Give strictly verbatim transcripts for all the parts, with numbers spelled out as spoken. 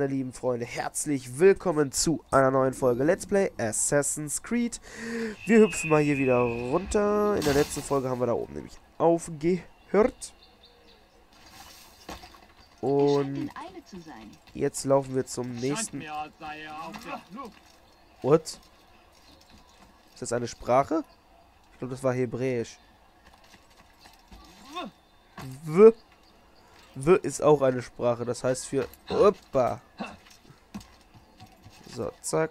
lieben Freunde, herzlich willkommen zu einer neuen Folge Let's Play Assassin's Creed. Wir hüpfen mal hier wieder runter. In der letzten Folge haben wir da oben nämlich aufgehört. Und jetzt laufen wir zum nächsten... What? Ist das eine Sprache? Ich glaube, das war Hebräisch. W. W ist auch eine Sprache, das heißt für Opa. So, zack.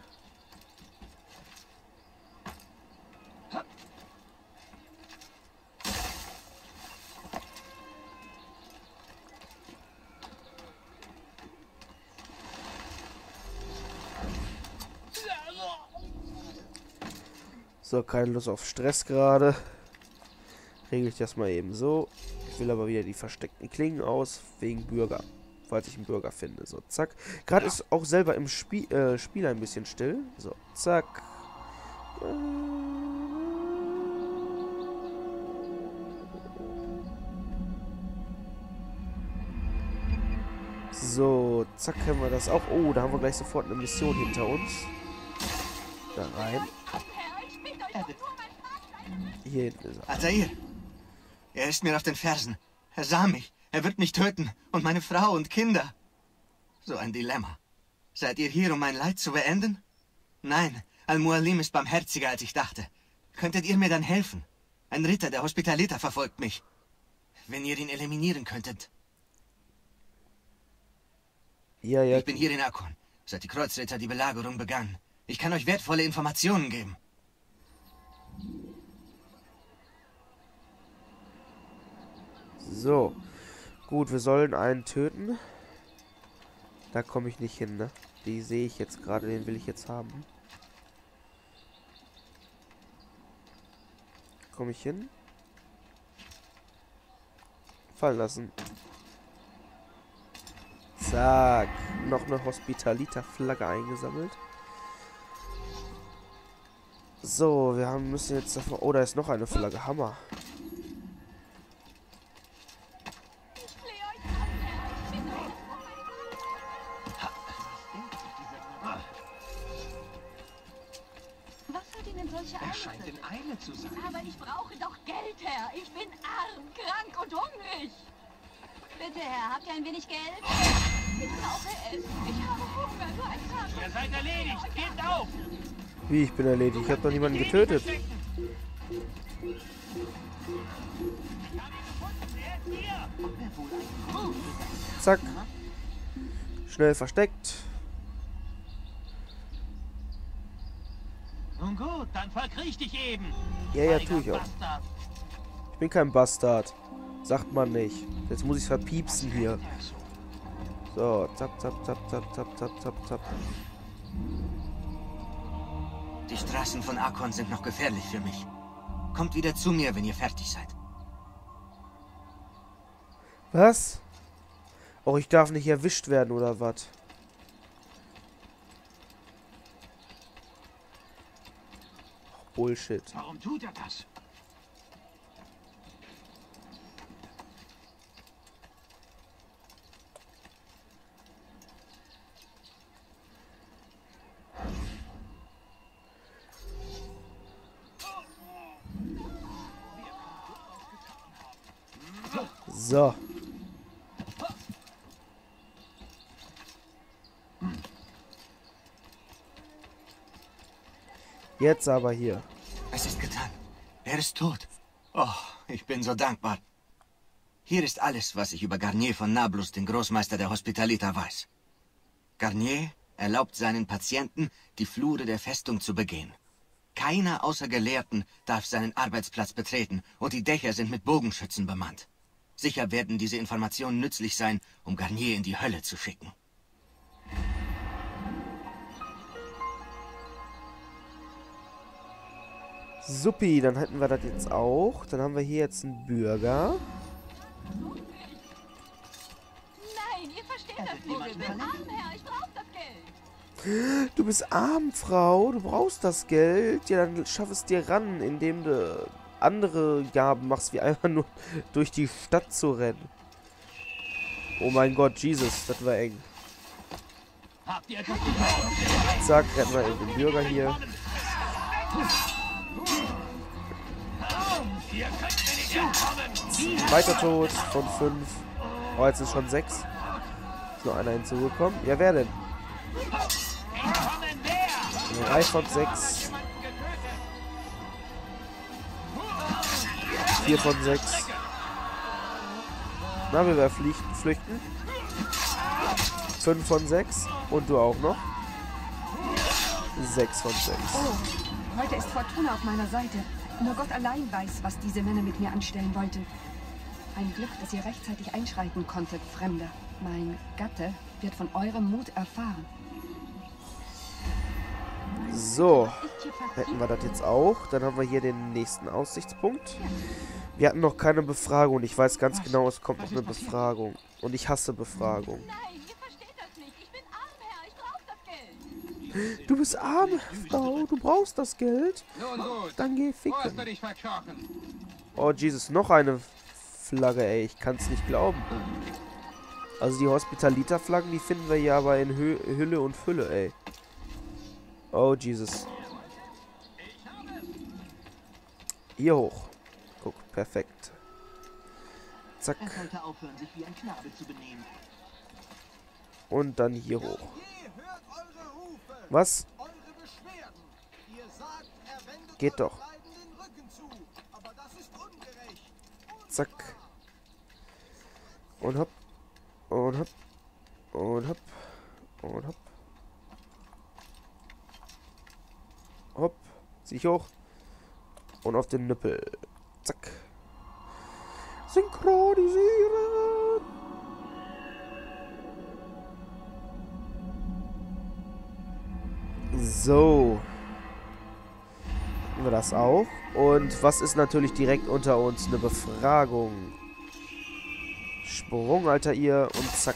So, keine Lust auf Stress gerade. Regel ich das mal eben so. Ich will aber wieder die versteckten Klingen aus, wegen Bürger. Falls ich einen Bürger finde. So, zack. Gerade ist auch selber im Spiel, äh, Spiel ein bisschen still. So, zack. So, zack, haben wir das auch. Oh, da haben wir gleich sofort eine Mission hinter uns. Da rein. Hier hinten ist er. Altair! Er ist mir auf den Fersen. Er sah mich. Er wird mich töten. Und meine Frau und Kinder. So ein Dilemma. Seid ihr hier, um mein Leid zu beenden? Nein, Al-Mualim ist barmherziger, als ich dachte. Könntet ihr mir dann helfen? Ein Ritter der Hospitalita verfolgt mich. Wenn ihr ihn eliminieren könntet. Ja, ja. Ich bin hier in Akkon, seit die Kreuzritter die Belagerung begannen. Ich kann euch wertvolle Informationen geben. So. Gut, wir sollen einen töten. Da komme ich nicht hin, ne? Die sehe ich jetzt gerade, den will ich jetzt haben. Komme ich hin? Fallen lassen. Zack. Noch eine Hospitalita-Flagge eingesammelt. So, wir haben müssen jetzt davon... Oh, da ist noch eine Flagge. Hammer. Er scheint in Eile zu sein. Aber ich brauche doch Geld, Herr. Ich bin arm, krank und hungrig. Bitte, Herr, habt ihr ein wenig Geld? Ich brauche es. Ich habe Hunger, nur ein Tag. Ihr seid erledigt. Gebt auf. Wie, ich bin erledigt? Ich habe doch niemanden getötet. Zack. Schnell versteckt. Nun gut, dann verkriech dich eben. Ja, ja, tue ich auch. Ich bin kein Bastard. Sagt man nicht. Jetzt muss ich verpiepsen hier. So, zap, zap, zap, zap, zap, zap, zap, zap. Die Straßen von Akkon sind noch gefährlich für mich. Kommt wieder zu mir, wenn ihr fertig seid. Was? Oh, ich darf nicht erwischt werden, oder was? Bullshit. Warum tut er das? So. Jetzt aber hier. Es ist getan. Er ist tot. Oh, ich bin so dankbar. Hier ist alles, was ich über Garnier von Nablus, den Großmeister der Hospitalita, weiß. Garnier erlaubt seinen Patienten, die Flure der Festung zu begehen. Keiner außer Gelehrten darf seinen Arbeitsplatz betreten und die Dächer sind mit Bogenschützen bemannt. Sicher werden diese Informationen nützlich sein, um Garnier in die Hölle zu schicken. Suppi, dann hätten wir das jetzt auch. Dann haben wir hier jetzt einen Bürger. Nein, ihr versteht das nicht. Ich bin arm, Herr. Ich brauche das Geld. Du bist arm, Frau. Du brauchst das Geld. Ja, dann schaff es dir ran, indem du andere Gaben machst, wie einfach nur durch die Stadt zu rennen. Oh mein Gott, Jesus, das war eng. Habt ihr etwas getan? Zack, retten wir eben den Bürger hier. Ihr könnt mir nicht entkommen. Weiter tot von fünf. Oh, jetzt ist schon sechs. Ist noch einer hinzugekommen. Ja, wer denn? Entkommen wer? drei von sechs. vier von sechs. Na, wir werden flüchten. flüchten. fünf von sechs. Und du auch noch. sechs von sechs. Oh, heute ist Fortuna auf meiner Seite. Nur Gott allein weiß, was diese Männer mit mir anstellen wollten. Ein Glück, dass ihr rechtzeitig einschreiten konntet, Fremder. Mein Gatte wird von eurem Mut erfahren. So, hätten wir das jetzt auch. Dann haben wir hier den nächsten Aussichtspunkt. Wir hatten noch keine Befragung. Ich weiß ganz genau, es kommt noch eine Befragung. Und ich hasse Befragung. Nein, ihr versteht das nicht. Ich bin arm, Herr. Ich brauche das Geld. Du bist arm, Frau. Du brauchst das Geld. Nun gut. Dann geh Wo hast du ficken. dich verkrochen? Oh, Jesus, noch eine Flagge, ey. Ich kann es nicht glauben. Also die Hospitalita-Flaggen, die finden wir ja aber in Hü Hülle und Fülle, ey. Oh, Jesus. Hier hoch. Guck, perfekt. Zack. Er sollte aufhören, sich wie ein Knabe zu benehmen. Und dann hier hoch. Hört eure Rufe, Was? eure Beschwerden. Ihr sagt, er wendet Geht euren doch. Leiden den Rücken zu. Aber das ist ungerecht. Zack. Und hopp. Und hopp. Und hopp. Und hopp. Hopp. Zieh ich hoch. Und auf den Nippel. Zack. Synchronisieren. So. Haben wir das auch. Und was ist natürlich direkt unter uns? Eine Befragung. Sprung, Alter, ihr. Und zack.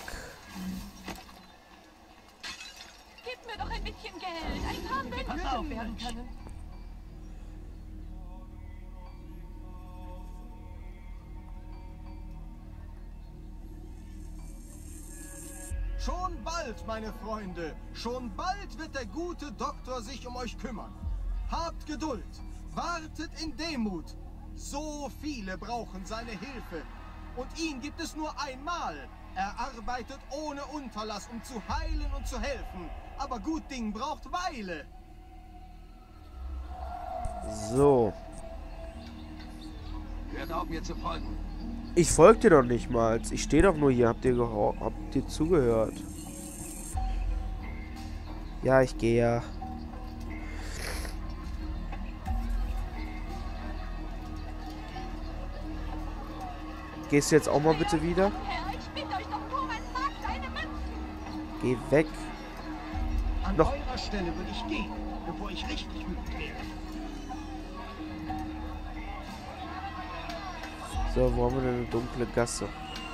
Gib mir doch ein bisschen Geld. Ein paar Münzen. Pass auf, werden können. Schon bald, meine Freunde, schon bald wird der gute Doktor sich um euch kümmern. Habt Geduld, wartet in Demut. So viele brauchen seine Hilfe. Und ihn gibt es nur einmal. Er arbeitet ohne Unterlass, um zu heilen und zu helfen. Aber gut Ding braucht Weile. So. Hört auf, mir zu folgen. Ich folge dir doch nicht mal. Ich stehe doch nur hier. Habt ihr, geho- habt ihr zugehört? Ja, ich gehe ja. Gehst du jetzt auch mal bitte wieder? Herr, ich bitte euch doch nur, mein Mark, deine Münzen. Geh weg. An Noch- eurer Stelle würde ich gehen, bevor ich richtig wütend werde. So, wo haben wir denn eine dunkle Gasse?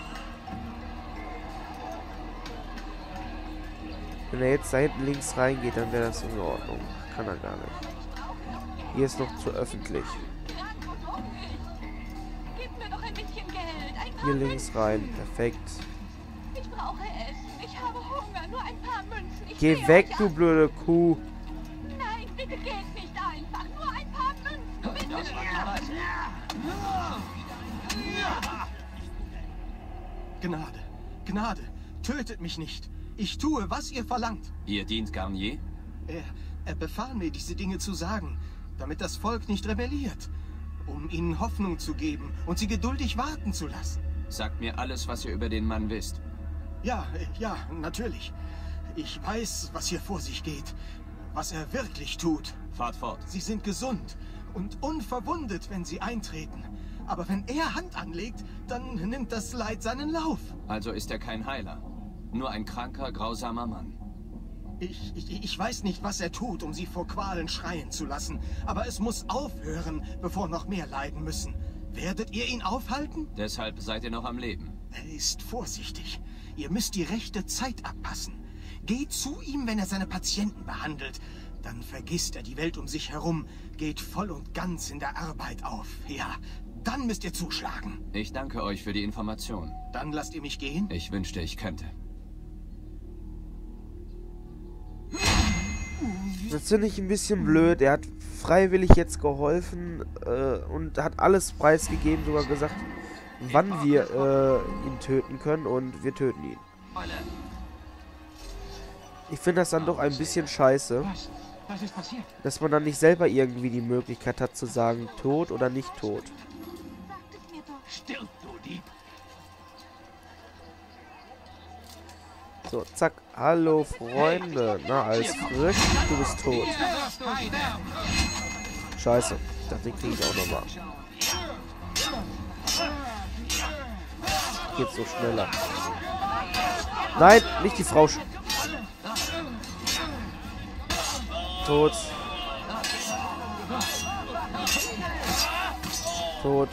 Wenn er jetzt da hinten links reingeht, dann wäre das in Ordnung. Kann er gar nicht. Hier ist noch zu öffentlich. Krank und hungrig. Gib mir doch ein bisschen Geld. Ein paar Hier links rein. Perfekt. Münzen. Ich brauche Essen. Ich habe Hunger. Nur ein paar Münzen. Ich Geh flehe weg, euch du an. blöde Kuh. Nein, bitte geht nicht einfach. Nur ein paar Münzen. Bitte. Gnade, Gnade, tötet mich nicht. Ich tue, was ihr verlangt. Ihr dient Garnier? Er, er befahl mir, diese Dinge zu sagen, damit das Volk nicht rebelliert. Um ihnen Hoffnung zu geben und sie geduldig warten zu lassen. Sagt mir alles, was ihr über den Mann wisst. Ja, äh, ja, natürlich. Ich weiß, was hier vor sich geht. Was er wirklich tut. Fahrt fort. Sie sind gesund und unverwundet, wenn sie eintreten. Aber wenn er Hand anlegt, dann nimmt das Leid seinen Lauf. Also ist er kein Heiler. Nur ein kranker, grausamer Mann. Ich, ich, ich weiß nicht, was er tut, um sie vor Qualen schreien zu lassen. Aber es muss aufhören, bevor noch mehr leiden müssen. Werdet ihr ihn aufhalten? Deshalb seid ihr noch am Leben. Er ist vorsichtig. Ihr müsst die rechte Zeit abpassen. Geht zu ihm, wenn er seine Patienten behandelt. Dann vergisst er die Welt um sich herum, geht voll und ganz in der Arbeit auf. Ja, dann müsst ihr zuschlagen. Ich danke euch für die Information. Dann lasst ihr mich gehen. Ich wünschte, ich könnte. Das finde ich ein bisschen blöd. Er hat freiwillig jetzt geholfen äh, und hat alles preisgegeben, sogar gesagt, wann wir äh, ihn töten können, und wir töten ihn. Ich finde das dann doch ein bisschen scheiße, Was? Was ist passiert? dass man dann nicht selber irgendwie die Möglichkeit hat zu sagen, tot oder nicht tot. Sagt es mir doch. Stirb, du Dieb! So, zack. Hallo, Freunde. Na, alles frisch. Du bist tot. Scheiße. Ich dachte, den kriege ich auch nochmal. Geht so schneller. Nein, nicht die Frau. Sch Tot. Tot.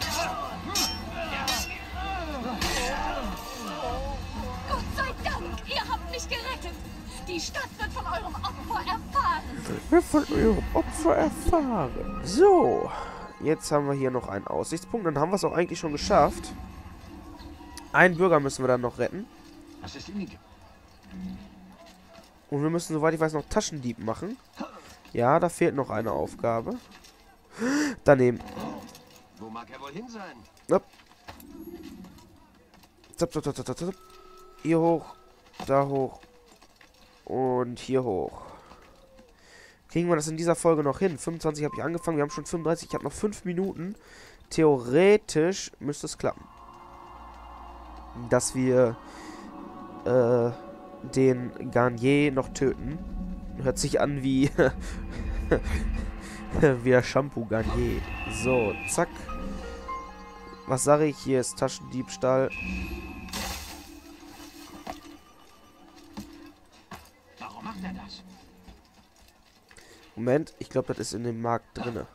Gott sei Dank, ihr habt mich gerettet. Die Stadt wird von eurem Opfer erfahren. Wir von eurem Opfer erfahren. So. Jetzt haben wir hier noch einen Aussichtspunkt. Dann haben wir es auch eigentlich schon geschafft. Einen Bürger müssen wir dann noch retten. Was ist ihm? Und wir müssen, soweit ich weiß, noch Taschendieb machen. Ja, da fehlt noch eine Aufgabe. Daneben. Wo mag er wohl hin sein? Zap. Zap, zap, zap, zap, zap. Hier hoch, da hoch und hier hoch. Kriegen wir das in dieser Folge noch hin? fünfundzwanzig habe ich angefangen, wir haben schon fünfunddreißig, ich habe noch fünf Minuten. Theoretisch müsste es klappen. Dass wir äh, den Garnier noch töten. Hört sich an wie wie der Shampoo Garnier. So, zack. Was sage ich? Hier ist Taschendiebstahl. Warum macht er das? Moment, ich glaube, das ist in dem Markt drinne.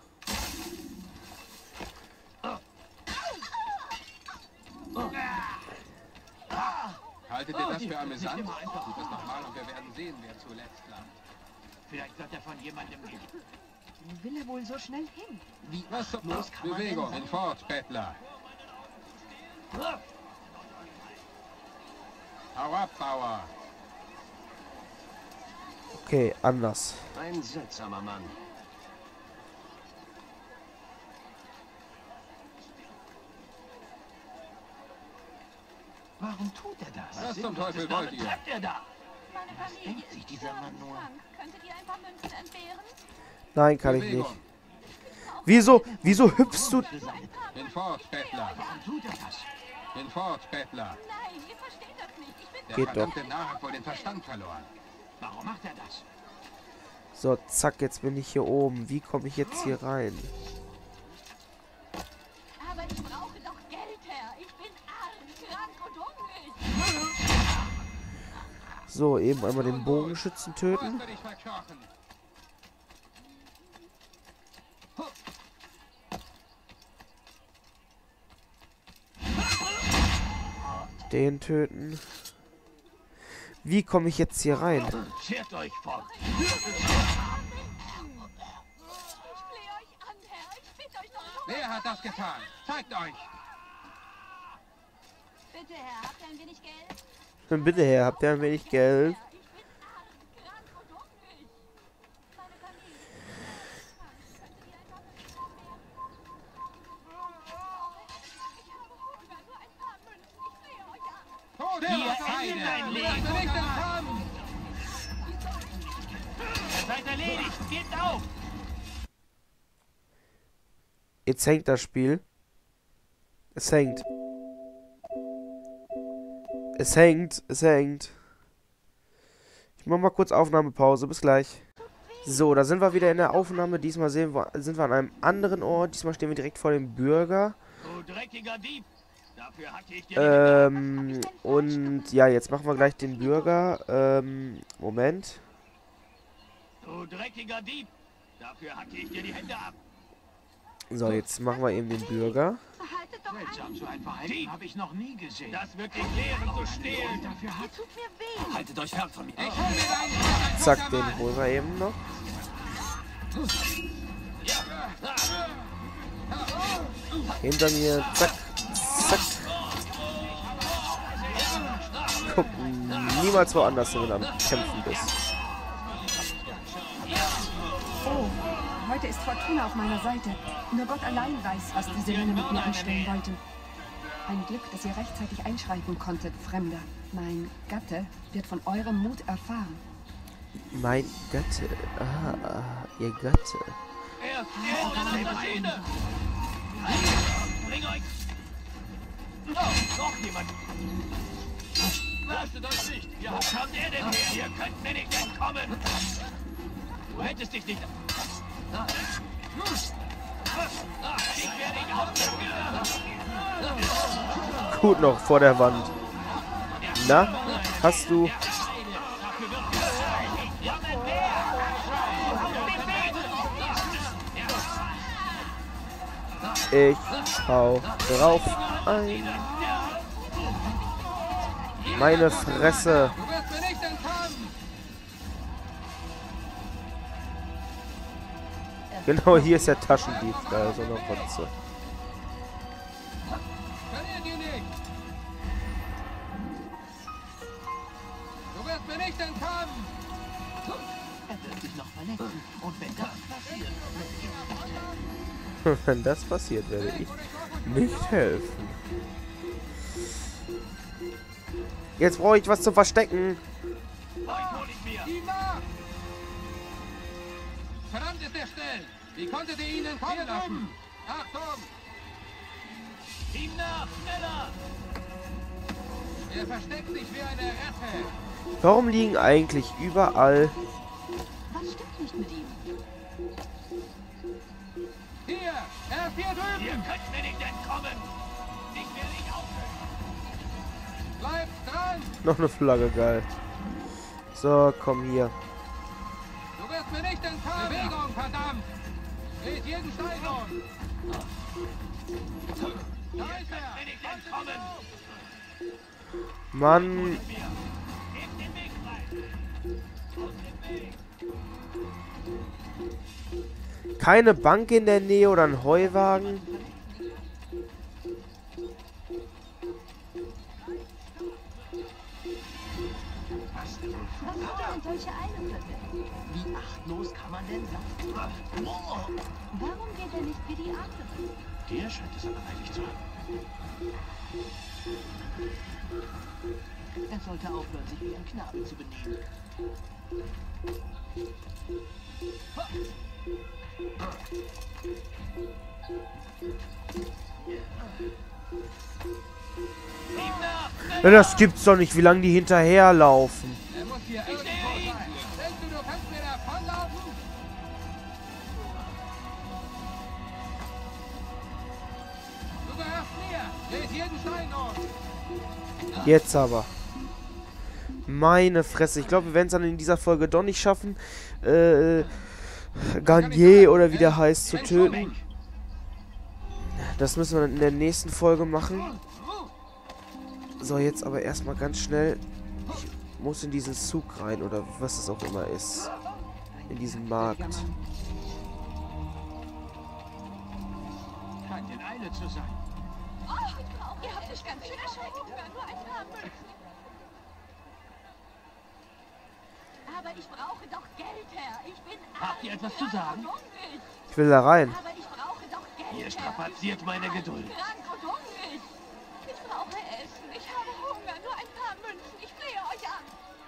Haltet ihr das für amüsant? Tut das nochmal und wir werden sehen, wer zuletzt lacht. Vielleicht wird er von jemandem gehen. Wo will er wohl so schnell hin? Wie Was zum los kann man Bewegung, denn hinfort, Bettler. Hau ab, Bauer. Okay, anders. Ein seltsamer Mann. Warum tut er das? Was zum Teufel wollt ihr? Treibt er da? Meine Was Familie denkt sich ist dieser Mann nur? krank. Könntet ihr ein paar Münzen entbehren? Nein, kann ich Bewegung. nicht. Wieso? Wieso hüpfst du? Für seine Hinfort, Bettler. Warum tut er das? Hinfort, Bettler. Nein, ihr versteht das nicht. Ich bin Der Geht doch. verdammte Narr hat wohl den Verstand verloren. Warum macht er das? So, zack, jetzt bin ich hier oben. Wie komme ich jetzt hier rein? Aber ich brauche doch Geld, Herr. Ich bin arm, krank und hungrig. So, eben einmal den Bogenschützen töten. Hast du dich verkrochen? Den töten. Wie komme ich jetzt hier rein? Schert euch fort. Ich flehe euch an, Herr. Ich bitte euch doch. Wer hat das getan? Zeigt euch! Bitte, Herr, habt ihr ein wenig Geld? Bitte, Herr, habt ihr ein wenig Geld? Herr, ich bin arm, krank und hungrig. Meine Familie ist krank. Könntet ihr ein paar Münzen entbehren? Ich habe Hunger, nur ein paar Münzen. Ich flehe euch an. Tod Hier der Feinde! endet dein Du Leben. hast nicht entkommen! Ihr seid erledigt. Gebt auf. Jetzt hängt das Spiel. Es hängt. Es hängt. Es hängt. Ich mache mal kurz Aufnahmepause. Bis gleich. So, da sind wir wieder in der Aufnahme. Diesmal sehen wir, sind wir an einem anderen Ort. Diesmal stehen wir direkt vor dem Bürger. Du dreckiger Dieb. Dafür hatte ich dir Ähm, und ja, jetzt machen wir gleich den Bürger. Ähm, Moment. Du dreckiger Dieb. Dafür hacke ich dir die Hände ab. So, jetzt machen wir eben den Bürger. Behaltet doch Seltsam, an. so ein Verhalten habe ich noch nie gesehen. Das wird dich lehren zu stehlen. Dafür hat... Tut mir weh. Haltet euch fern von mir. Ich hol mir deinen Zack, den holen wir eben noch. Hinter mir. Zack. Zack. Guck niemals woanders hin, wenn du am Kämpfen bist. Heute ist Fortuna auf meiner Seite. Nur Gott allein weiß, was diese Männer mit mir anstellen wollten. Ein Glück, dass ihr rechtzeitig einschreiten konntet, Fremder. Mein Gatte wird von eurem Mut erfahren. Mein Gatte. Ah, ihr Gatte. Er ist in der Maschine! Bring euch! Oh, noch jemand! Lasst euch nicht! Ja, was kommt er denn her? Ihr könnt mir nicht entkommen! Du hättest dich nicht... Ah. Ah, ich werde ihn aufnehmen! Gut noch vor der Wand. Na, hast du... Ich hau drauf ein. Meine Fresse. Du wirst mir nicht entkommen! Genau, hier ist der Taschendieb. Da ist so eine Rotze. Verliert ihn nicht! Du wirst mir nicht entkommen! Er wird sich noch verletzen. Und wenn das passiert, Wenn das passiert, werde ich nicht helfen. Jetzt brauche ich was zu verstecken. Ihm nach! Verdammt ist er schnell! Wie konntet ihr ihn entkommen lassen? Achtung! Ihm nach! Schneller! Er versteckt sich wie eine Ratte! Warum liegen eigentlich überall... Was stimmt nicht mit ihm? Hier! Er ist hier Ihr drüben! könnt mir nicht entkommen! Ich will nicht aufhören! Bleibt dran! Noch eine Flagge, geil. So, komm hier. Du wirst mir nicht entkommen! Bewegung, verdammt! Dreht jeden Stein um! Da ist er! Mir nicht entkommen! Mann. Gebt den Weg frei! Aus dem Weg! Keine Bank in der Nähe oder ein Heuwagen? was denn? Was hat er denn solche Eile für dich? Wie achtlos kann man denn sein? Warum geht er nicht wie die anderen? Der scheint es aber eilig zu haben. Er sollte aufhören, sich wie ein Knabe zu benehmen. Ja, das gibt's doch nicht, wie lange die hinterherlaufen. Er muss hier irgendwo sein! Denkst du, du kannst mir davonlaufen? Du gehörst mir! Dreht jeden Stein um! Jetzt aber. Meine Fresse. Ich glaube, wir werden es dann in dieser Folge doch nicht schaffen, äh, Garnier oder wie der heißt, zu töten. Das müssen wir dann in der nächsten Folge machen. So, jetzt aber erstmal ganz schnell. Ich muss in diesen Zug rein oder was es auch immer ist. In diesen Markt. Scheint in Eile zu sein. Oh, ich brauche... Ihr habt mich ganz schön erschrecken können. Nur ein paar Münzen. Aber ich brauche doch Geld, Herr. Ich bin Habt ihr arm, etwas zu krank sagen? und hungrig. Ich will da rein. Aber ich brauche doch Geld, Ihr Herr. strapaziert meine Geduld. Krank und hungrig. Ich brauche Essen. Ich habe Hunger. Nur ein paar Münzen. Ich flehe euch an.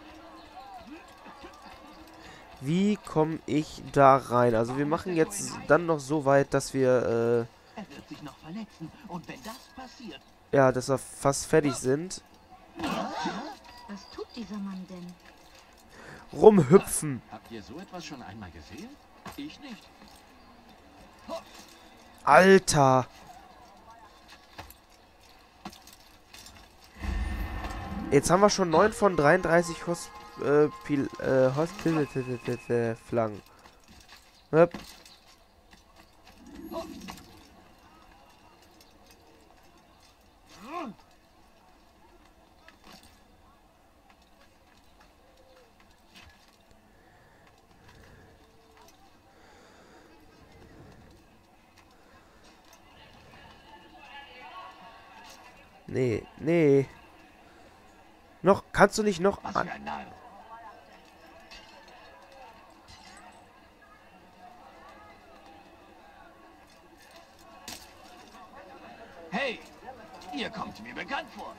Wie komme ich da rein? Also wir machen jetzt dann noch so weit, dass wir, äh, Er wird sich noch verletzen. Und wenn das passiert, ja, dass wir fast fertig sind. Was tut dieser Mann denn? Rumhüpfen. Habt ihr so etwas schon einmal gesehen? Ich nicht. Alter. Jetzt haben wir schon neun von dreiunddreißig Hospil äh, Hospital-Flaggen. Höp. Nee, nee. Noch, kannst du nicht noch... was an- für ein Narr. Ihr kommt mir bekannt vor.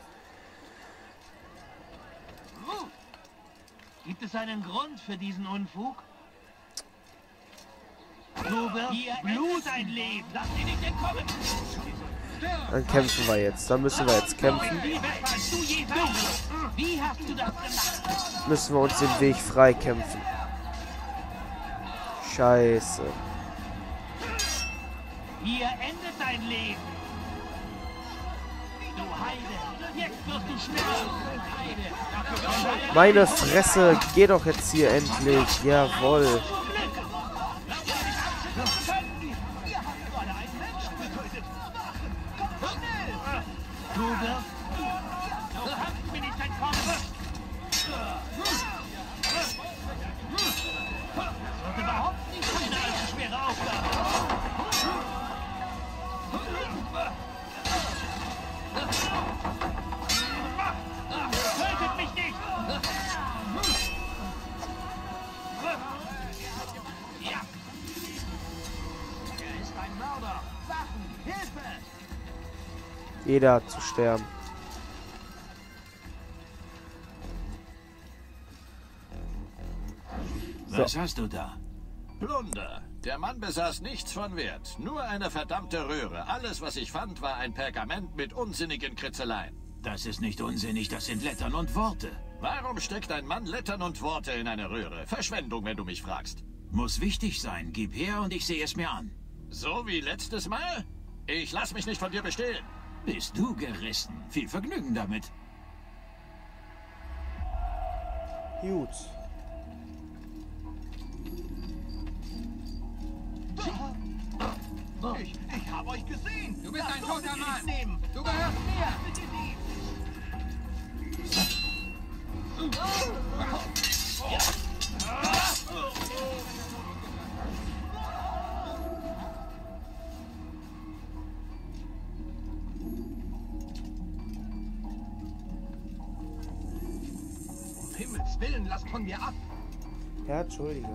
Uh. Gibt es einen Grund für diesen Unfug? Du wirst Blut ein Leben. Lass ihn nicht entkommen. Dann kämpfen wir jetzt. Dann müssen wir jetzt kämpfen. Wie hast du das gemacht? Müssen wir uns den Weg frei kämpfen. Scheiße. Hier endet dein Leben. Du Heide. Jetzt wirst du schneller. Meine Fresse. Geh doch jetzt hier endlich. Jawohl. Du wirst... Du kannst mir nicht entkommen. Das wird überhaupt nicht eine allzu schwere Aufgabe. Tötet mich nicht! Ja! Er ist ein Mörder! Waffen! Hilfe! Jeder hat zu sterben. So. Was hast du da? Plunder. Der Mann besaß nichts von Wert. Nur eine verdammte Röhre. Alles, was ich fand, war ein Pergament mit unsinnigen Kritzeleien. Das ist nicht unsinnig, das sind Lettern und Worte. Warum steckt ein Mann Lettern und Worte in eine Röhre? Verschwendung, wenn du mich fragst. Muss wichtig sein. Gib her und ich sehe es mir an. So wie letztes Mal? Ich lass mich nicht von dir bestehlen. Bist du gerissen? Viel Vergnügen damit. Gut. Ich, ich habe euch gesehen. Du bist Das ein solltet toter ihr Mann. nicht nehmen. Du gehörst mir. Um Himmels Willen, lasst von mir ab. Ja, entschuldige.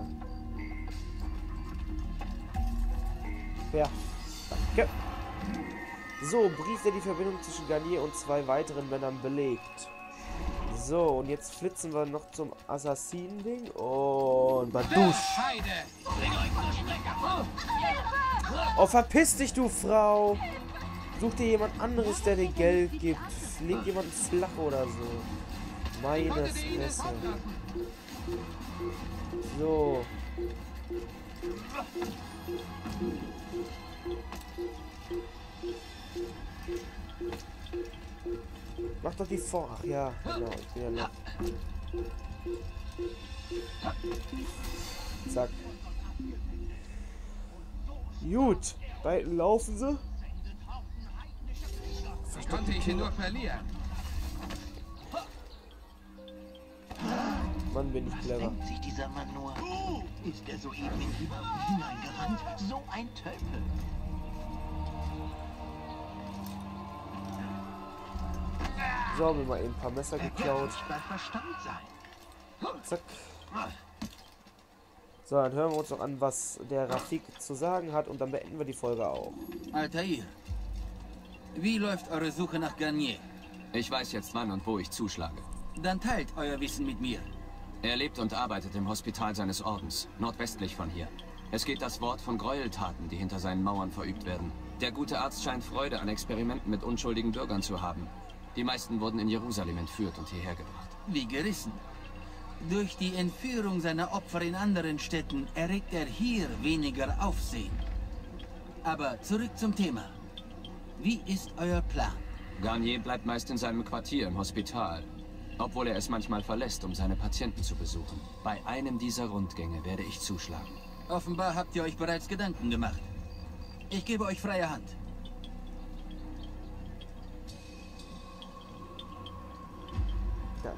Ja. Danke. So, Brief, der die Verbindung zwischen Garnier und zwei weiteren Männern belegt. So, und jetzt flitzen wir noch zum Assassinen-Ding und Badusch. Heide! Oh, verpiss dich, du Frau! Such dir jemand anderes, der dir Geld gibt. Leg jemanden flach oder so. Meine Fresse. So. Mach doch die vor. Ach ja, genau. Ich bin ja noch. Zack. Gut. Beiden laufen sie. Ich konnte ich ihn nur verlieren. Mann, bin ich Was clever. denkt sich dieser Mann nur? Ist er soeben in die Waffen hineingerannt? So ein Tölpel. So, haben wir mal eben ein paar Messer Er geklaut. kann nicht bei Verstand sein. Zack. So, dann hören wir uns noch an, was der Rafik zu sagen hat und dann beenden wir die Folge auch. Altair, wie läuft eure Suche nach Garnier? Ich weiß jetzt wann und wo ich zuschlage. Dann teilt euer Wissen mit mir. Er lebt und arbeitet im Hospital seines Ordens, nordwestlich von hier. Es geht das Wort von Gräueltaten, die hinter seinen Mauern verübt werden. Der gute Arzt scheint Freude an Experimenten mit unschuldigen Bürgern zu haben. Die meisten wurden in Jerusalem entführt und hierher gebracht. Wie gerissen. Durch die Entführung seiner Opfer in anderen Städten erregt er hier weniger Aufsehen. Aber zurück zum Thema. Wie ist euer Plan? Garnier bleibt meist in seinem Quartier im Hospital, obwohl er es manchmal verlässt, um seine Patienten zu besuchen. Bei einem dieser Rundgänge werde ich zuschlagen. Offenbar habt ihr euch bereits Gedanken gemacht. Ich gebe euch freie Hand. Ja.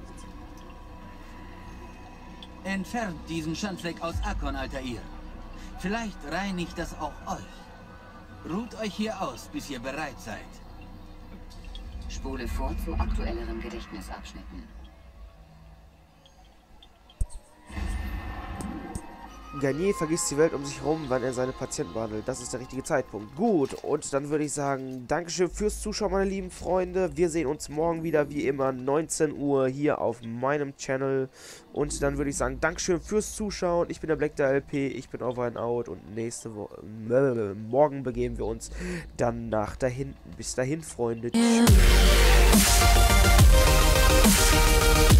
Entfernt diesen Schandfleck aus Akkon, Altair. Vielleicht reinigt das auch euch. Ruht euch hier aus, bis ihr bereit seid. Spule vor zu aktuelleren Gedächtnisabschnitten. Garnier vergisst die Welt um sich herum, wann er seine Patienten behandelt. Das ist der richtige Zeitpunkt. Gut, und dann würde ich sagen, Dankeschön fürs Zuschauen, meine lieben Freunde. Wir sehen uns morgen wieder, wie immer, neunzehn Uhr hier auf meinem Channel. Und dann würde ich sagen, Dankeschön fürs Zuschauen. Ich bin der Black L P, ich bin over and out. Und nächste Woche, äh, morgen begeben wir uns dann nach da hinten. Bis dahin, Freunde. Tschüss.